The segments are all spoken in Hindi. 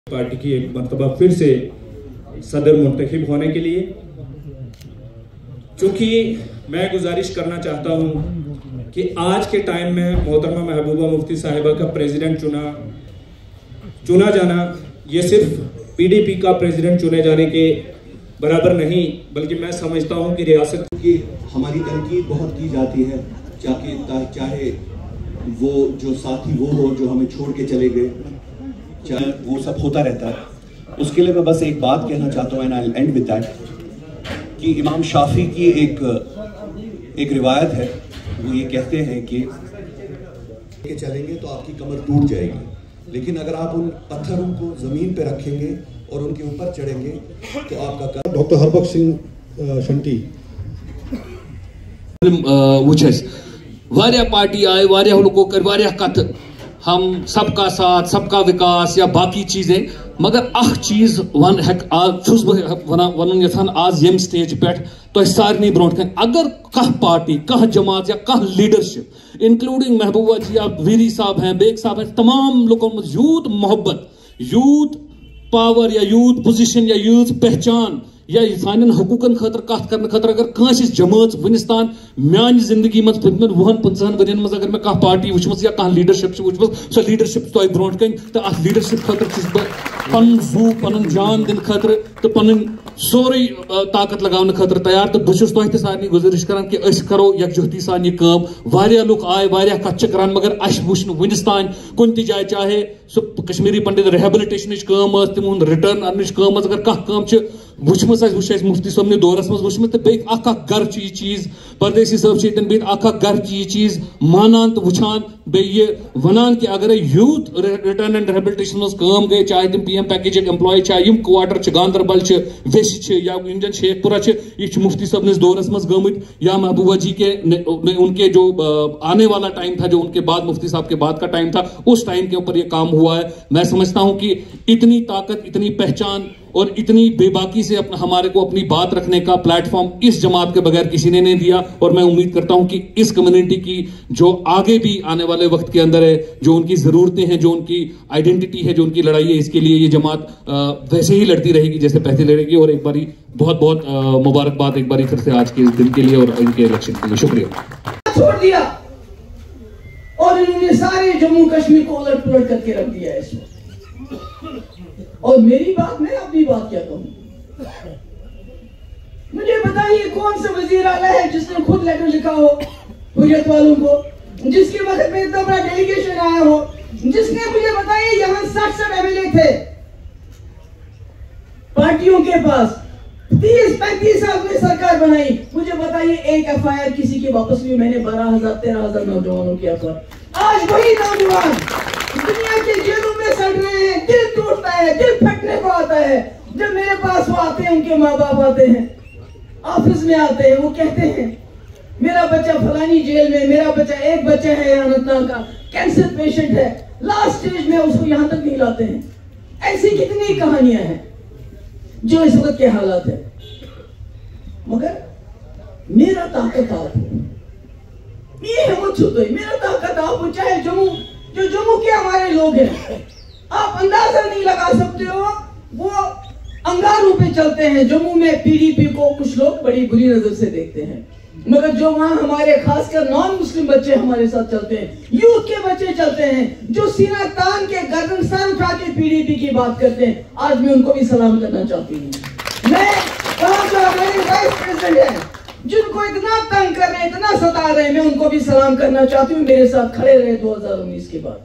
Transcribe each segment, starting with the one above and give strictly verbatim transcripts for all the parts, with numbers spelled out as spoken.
पार्टी की एक मरतबा फिर से सदर मुंतखब होने के लिए, क्योंकि मैं गुजारिश करना चाहता हूं कि आज के टाइम में मोहतरमा महबूबा मुफ्ती साहिबा का प्रेसिडेंट चुना चुना जाना ये सिर्फ पीडीपी का प्रेसिडेंट चुने जाने के बराबर नहीं, बल्कि मैं समझता हूं कि रियासत की हमारी तनकीद बहुत की जाती है, चाहे चाहे वो जो साथी वो हो जो हमें छोड़ के चले गए, चाहे वो सब होता रहता है। उसके लिए मैं बस एक बात कहना चाहता हूँ, and I will end with that, कि इमाम शाफी की एक एक रिवायत है, वो ये कहते हैं कि के चलेंगे तो आपकी कमर टूट जाएगी, लेकिन अगर आप उन पत्थरों को जमीन पे रखेंगे और उनके ऊपर चढ़ेंगे तो आपका कर... डॉक्टर हरबख्श सिंह शंटी वुचस वारिया पार्टी आए, वारिया लोगों कर वारिया कथ, हम सबका साथ सबका विकास या बाकी चीजें, मगर अख चीज वन हेक आज वन यथान आज यम स्टेज पे तो सारे ब्रोट कन अगर कह पार्टी कह जमात या कह लीडरशिप इंक्लूडिंग महबूबा जी या वीरी साहब हैं, बेग साहब हैं, तमाम लोगों में यूथ मोहब्बत, यूथ पावर या यूथ पोजिशन या यूथ पहचान या सान हकूकन खतर कत कर खतर अगर कंस जमात वनस्तान मान जिंदगी मज पतन वहन पंचहन वन मज अगर मैं कह पार्टी वुचम या कह लीडरशिप वो सो लीडरशिप तो ब्रोट कन तो अ लीडरशिप खतर पन जू पन जान दिन खतर तो पन सोरे ताकत लगाने खतर तैयार। तो बहुत तो सारे गुजारिश करान कि अस करो यकजुहती सान यह काम। वारिया लुक आए, वारिया कथ करान, मगर अस वुच वनस तान कुन ति जाए, चाहे सो कश्मीरी पंडित रिहेबिलिटेशन काम तिम रिटर्न अन काम अगर कह काम वुचम वो मुफ्ती साहब दौरस मज वुचम तो बे अख गर यह चीज परदेसी साहब बे अख गर यह चीज मानान तो वुचान बे ये वनान कि अगर यूथ रिटर्न एंड रिहेबिलिटेशन मज काम गए, चाहे तुम पी एम पैकेज एम्प्लॉय, चाहे यम क्वार्टर गांदरबल वेस या इंडियन शेखपुरा यह मुफ्ती साहब दौरस मज गमित, या महबूबा जी के उनके जो आने वाला टाइम था, जो उनके बाद मुफ्ती साहब के बाद का टाइम था, उस टाइम के ऊपर यह काम हुआ है। मैं समझता हूं कि इतनी ताकत, इतनी पहचान और इतनी बेबाकी से अपना हमारे को अपनी बात रखने का प्लेटफॉर्म इस जमात के बगैर किसी ने नहीं दिया, और मैं उम्मीद करता हूं कि इस कम्युनिटी की जो आगे भी आने वाले वक्त के अंदर है, जो उनकी जरूरतें हैं, जो उनकी आइडेंटिटी है, जो उनकी लड़ाई है, इसके लिए ये जमात आ, वैसे ही लड़ती रहेगी जैसे पहले लड़ेगी। और एक बारी बहुत बहुत मुबारकबाद एक बारी फिर से आज के इस दिन के लिए और इनके इलेक्शन के लिए। शुक्रिया। छोड़ दिया और इन्होंने सारे जम्मू कश्मीर को उलट पुलट करके रख दिया है इसमें। और मेरी बात, मैं अपनी बात क्या कहूं, मुझे बताइए कौन सा वजीर आला है जिसने खुद लेटर लिखा हो हुर्रियत वालों को, जिसके वक्त में इतना बड़ा डेलीगेशन आया हो, जिसने मुझे बताइए यहाँ साठ साठ एमएलए थे पार्टियों के पास, तीस पैंतीस साल में सरकार बनाई, मुझे बताइए एक एफ आई आर किसी की वापस हुई? मैंने बारह हजार तेरह हजार नौजवानों की एफ आई आर। आज वही नौजवान दुनिया के जेलों में सड़ रहे हैं, दिल टूटता है, दिल फटने को आता है जब मेरे पास वो आते हैं, उनके माँ बाप आते हैं, ऑफिस में आते हैं, वो कहते हैं मेरा बच्चा फलानी जेल में, मेरा बच्चा, एक बच्चा है यहाँ अनंतनाग का कैंसर पेशेंट है, लास्ट स्टेज में, उसको यहाँ तक नहीं लाते हैं। ऐसी कितनी कहानियां हैं जो इस वक्त के हालात है। मगर मेरा ताकत आप हो, ये हिम्मत छूतो, मेरा ताकत आप हो, चाहे जम्मू, जो जम्मू के हमारे लोग हैं, आप अंदाजा नहीं लगा सकते हो, वो अंगारों पे चलते हैं। जम्मू में पीडीपी को कुछ लोग बड़ी बुरी नजर से देखते हैं, मगर जो वहां हमारे खासकर नॉन मुस्लिम बच्चे हमारे साथ चलते हैं, यूथ के बच्चे चलते हैं, जो सीना तान के गर्दन सर उठा के पीडीपी की बात करते हैं, आज मैं उनको भी सलाम करना चाहती हूँ। मैं कहा जो हमारे वाइस प्रेसिडेंट है, जिनको इतना तंग कर रहे हैं, इतना सता रहे हैं, मैं उनको भी सलाम करना चाहती हूँ, मेरे साथ खड़े रहे दो हजार उन्नीस के बाद।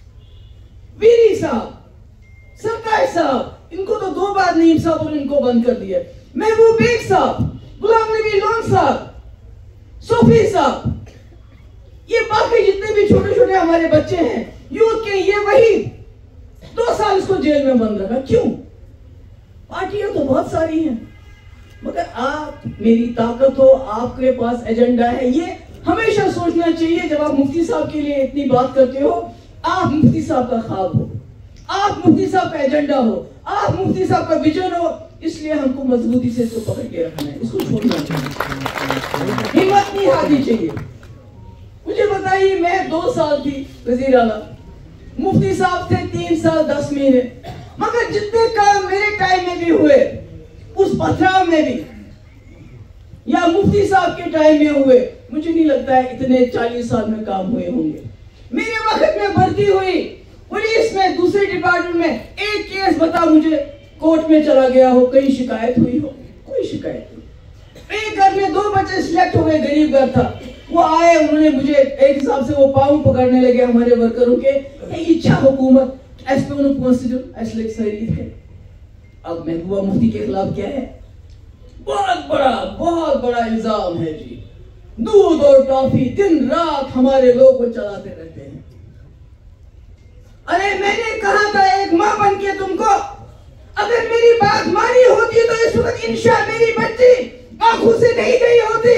वीरी साहब, सरताज साहब, इनको तो दो बार नीम साहब और इनको बंद कर दिया। महबूब बेग साहब, गुलाम नबी लोन साहब, सोफी साहब, ये बाकी जितने भी छोटे छोटे हमारे बच्चे हैं यूथ के, ये वही दो साल इसको जेल में बंद रखा। क्यों? पार्टियां तो बहुत सारी हैं, मगर आप, मेरी ताकत हो, आपके पास एजेंडा है, ये हमेशा सोचना चाहिए। जब आप मुफ्ती साहब के लिए इतनी बात करते हो, आप मुफ्ती साहब का ख्वाब हो, आप मुफ्ती साहब का एजेंडा हो, आप मुफ्ती साहब का विजन हो, इसलिए हमको मजबूती से इसको पकड़ के रखना है, इसको छोड़ना चाहिए, हिम्मत नहीं हारनी चाहिए। मुझे बताइए, मैं दो साल थी वजीर आला, मुफ्ती साहब थे तीन साल दस महीने, मगर जितने काम मेरे टाइम में भी हुए, उस पथराव में भी, या मुफ्ती साहब के टाइम में हुए, मुझे नहीं लगता है इतने चालीस साल में काम हुए होंगे। मेरे वक्त में भर्ती हुई पुलिस में, दूसरे डिपार्टमेंट में, एक केस बता मुझे कोर्ट में चला गया हो, कहीं शिकायत हुई हो? कोई शिकायत नहीं। एक घर में दो बच्चे सिलेक्ट हो गए, गरीब घर था, वो आए, उन्होंने मुझे एक हिसाब से वो पाँव पकड़ने लगे हमारे वर्करों के, इच्छा हुकूमत ऐसे है। अब महबूबा मुफ्ती के खिलाफ क्या है? बहुत बड़ा बहुत बड़ा इल्जाम है जी, दूध और टॉफी दिन रात हमारे लोग को चलाते रहते हैं। अरे मैंने कहा था एक मां बन के तुमको, अगर मेरी बात मानी होती तो इस वक्त इंशा मेरी बच्ची आंखों से नहीं गई होती।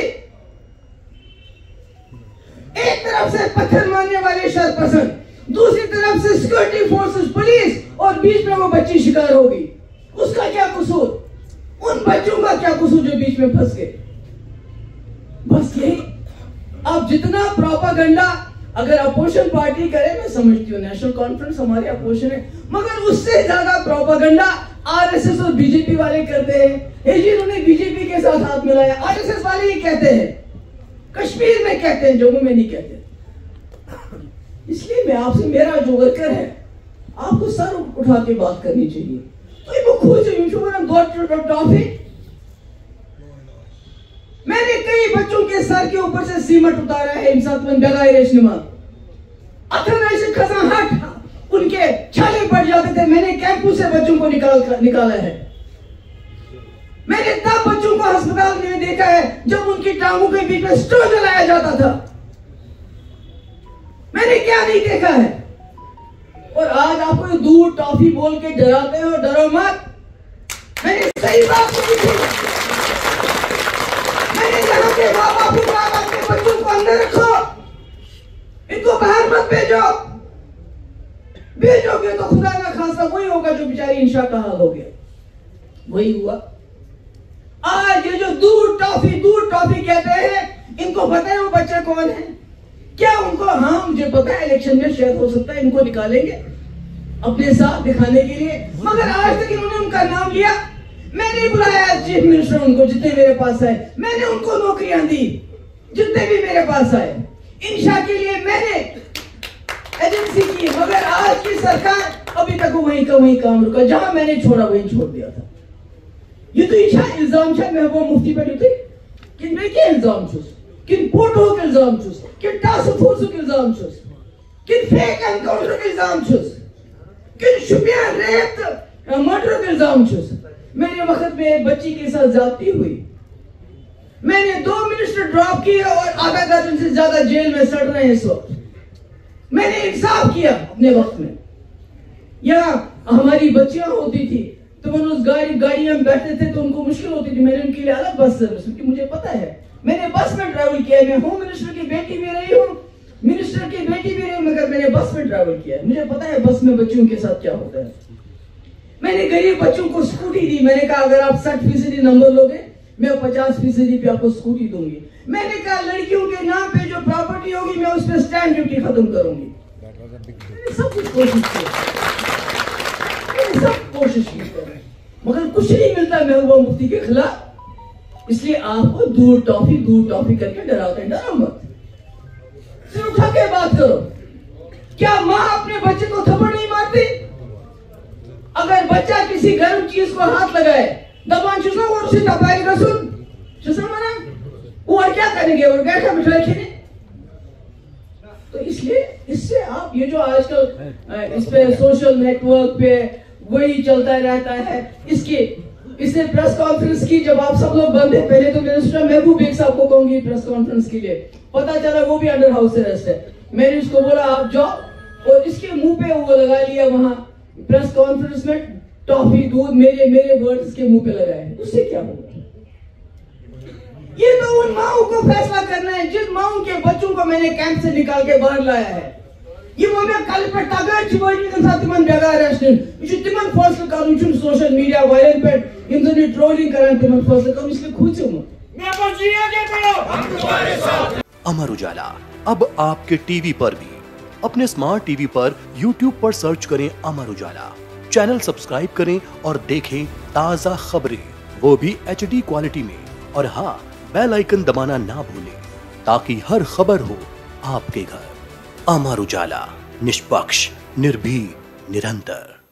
एक तरफ से पत्थर मारने वाले शरपसंद, दूसरी तरफ से सिक्योरिटी फोर्सेस पुलिस, और बीच में वो बच्ची शिकार हो गई। उसका क्या कसूर? उन बच्चों का क्या कसूर जो बीच में फंस गए? बस यही। अब जितना प्रोपागेंडा अगर अपोजिशन पार्टी करे, मैं समझती हूँ नेशनल कॉन्फ्रेंस हमारे अपोजिशन है, मगर उससे ज्यादा प्रोपागेंडा आरएसएस और बीजेपी वाले करते हैं। ये जी उन्होंने बीजेपी के साथ हाथ मिलाया, आरएसएस वाले ही कहते हैं, कश्मीर में कहते हैं, जम्मू में नहीं कहते। इसलिए मैं आपसे, मेरा जो वर्कर है, आपको सर उठा के बात करनी चाहिए। तो वो खुश टॉफी, मैंने कई बच्चों के सर के ऊपर से सीमेंट उतारा है, उनके छाले पड़ जाते थे, मैंने कैंपस से बच्चों को निकाल निकाला है। मैंने तब बच्चों को अस्पताल में देखा है जब उनकी टांगों के बीच में स्ट्रॉ जलाया जाता था। मैंने क्या नहीं देखा है? और आज आपको दूध टॉफी बोल के डराते हो, डरो मत। मैंने सही बात की थी, मैंने यहाँ के माँ बाप अपने बच्चों को अंदर रखो, इनको बाहर मत भेजो। भेजोगे तो खुदा ना खासा वही होगा जो बेचारी इंशा का हाल हो गया, वही हुआ। आज ये जो दूध टॉफी दूध टॉफी कहते हैं, इनको पता है वो बच्चा कौन है क्या? उनको, हाँ मुझे पता है इलेक्शन में शायद हो सकता है इनको निकालेंगे अपने साथ दिखाने के लिए, मगर आज तक इन्होंने उनका नाम लिया। मैंने बुलाया चीफ मिनिस्टर उनको, जितने मेरे पास आए, मैंने उनको नौकरियां दी जितने भी मेरे पास आए। इंशा के लिए मैंने एजेंसी की, मगर आज की सरकार अभी तक वहीं का वहीं काम रुका, जहां मैंने छोड़ा वहीं छोड़ दिया था। ये तो इंशा इल्जाम है महबूबा मुफ्ती पर थे, किन में क्या इल्जाम छुस, किन फोटो के इल्जाम छुस, किन टास्क फोर्स के इल्जाम छुस, किन फेक एनकाउंटर के इल्जाम छुस, किन शुपिया रेप मर्डर के इल्जाम छुस। मेरे वक्त में एक बच्ची के साथ ज्यादती हुई, मैंने दो मिनिस्टर ड्रॉप किए और आधा दर्जन से ज्यादा जेल में सड़ रहे हैं इस वक्त। मैंने इंसाफ किया अपने वक्त में। यहाँ हमारी बच्चियां होती थी तो मैंने उस गाड़ी गाड़ी में बैठते थे तो उनको मुश्किल होती थी, मैंने उनके लिए अलग बस सर्विस, क्योंकि मुझे पता है मैंने बस में ट्रैवल किया है। मैं होम मिनिस्टर की बेटी भी रही हूँ, मिनिस्टर की बेटी भी रही हूँ, मगर मैंने बस में ट्रैवल किया है, मुझे पता है बस में बच्चों के साथ क्या होता है। मैंने गरीब बच्चों को स्कूटी दी, मैंने कहा अगर आप साठ फीसदी नंबर लोगे मैं पचास फीसदी पे आपको स्कूटी दूंगी। मैंने कहा लड़कियों के नाम पे जो प्रॉपर्टी होगी मैं उस पर स्टैंप ड्यूटी खत्म करूंगी। सब कुछ कोशिश की, सब कोशिश की, मगर कुछ नहीं मिलता महबूबा मुफ्ती के खिलाफ। इसलिए आपको दूध टॉफी दूध टॉफी करके डराते हैं, डरो मत, सिर उठा के बात करो। क्या माँ अपने बच्चे को थप्पड़ नहीं मारती? अगर बच्चा किसी गर्म चीज को हाथ लगाए, दबान चुसना और उसे दबाएगा, सुन चुसना मना, वो और क्या करेंगे, और बैठा बिठा रखेंगे। तो इसलिए इससे आप ये जो आजकल इस पे सोशल नेटवर्क पे वही चलता रहता है, इसके इसने प्रेस कॉन्फ्रेंस की, जब आप सब लोग बंद है, पहले तो मिनिस्टर महबूब बेग साहब को कहूंगी प्रेस कॉन्फ्रेंस के लिए, पता चला वो भी अंडर हाउस अरेस्ट है। मैंने उसको बोला आप जाओ, और इसके मुंह पे वो लगा लिया वहां प्रेस कॉन्फ्रेंस में टॉफी दूध, मेरे मेरे वर्ड्स के मुंह पे लगाए, उससे क्या होगा? ये तो उन माओ को फैसला करना है जिन माओ के बच्चों को मैंने कैंप से निकाल के बाहर लाया है। ये वो मैं कल पे टागर चिवड़ी के साथ तिमन जगह रेस्टोरेंट, ये तिमन फैसला करूं चुन सोशल मीडिया वायरल पे इन दोनों ट्रोलिंग करान तिमन फैसला करूं, इसलिए खुद से मैं बस जी आगे बढ़ो, हम तुम्हारे साथ। अमर उजाला अब आपके टीवी पर भी। अपने स्मार्ट टीवी पर यूट्यूब पर सर्च करें अमर उजाला, चैनल सब्सक्राइब करें और देखें ताजा खबरें, वो भी एच डी क्वालिटी में। और हाँ, बेल आइकन दबाना ना भूलें ताकि हर खबर हो आपके घर। अमर उजाला, निष्पक्ष, निर्भीक, निरंतर।